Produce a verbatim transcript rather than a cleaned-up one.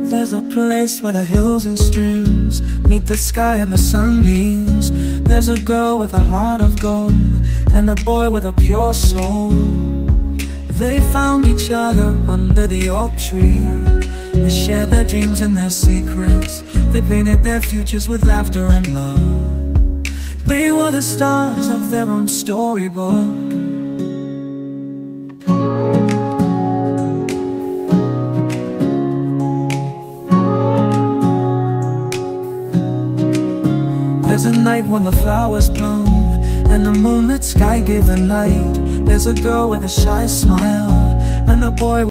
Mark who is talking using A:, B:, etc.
A: There's a place where the hills and streams meet the sky and the sunbeams. There's a girl with a heart of gold and a boy with a pure soul. They found each other under the oak tree. They shared their dreams and their secrets. They painted their futures with laughter and love. They were the stars of their own storybook. There's a night when the flowers bloom and the moonlit sky gave the light. There's a girl with a shy smile and a boy